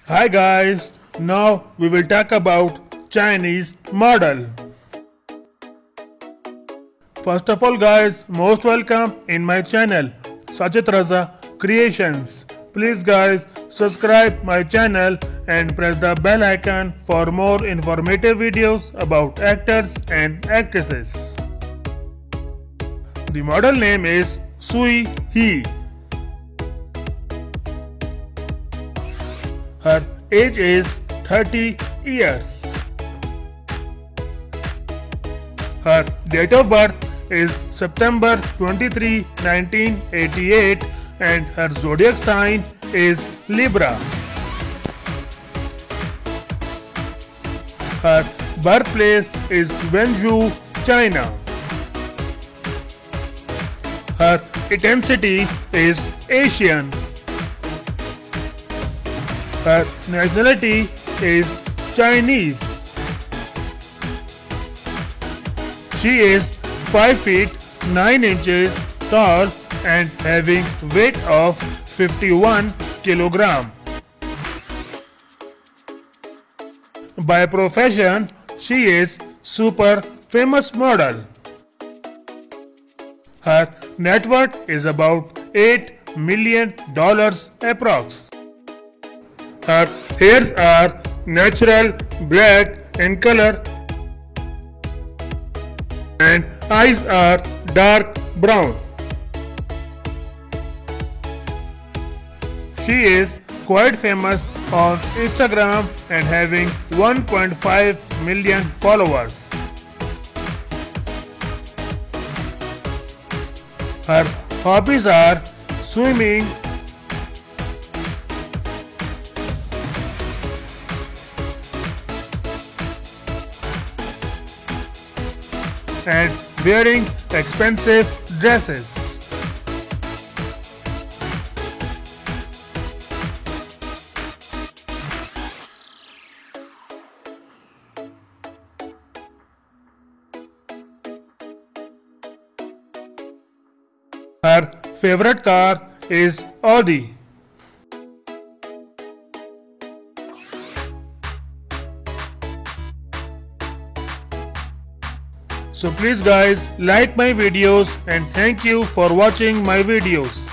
Hi guys, now we will talk about Chinese model. First of all guys, most welcome in my channel Sajid Raza Creations. Please guys subscribe my channel and press the bell icon for more informative videos about actors and actresses. The model name is Sui He. Her age is 30 years. Her date of birth is September 23, 1988 and her zodiac sign is Libra. Her birthplace is Wenzhou, China. Her ethnicity is Asian. Her nationality is Chinese. She is 5 feet 9 inches tall and having weight of 51 kilogram. By profession, she is super famous model. Her net worth is about $8 million approx. Her hairs are natural black in color and eyes are dark brown. She is quite famous on Instagram and having 1.5 million followers. Her hobbies are swimming, and wearing expensive dresses. Her favorite car is Audi. So please guys like my videos and thank you for watching my videos.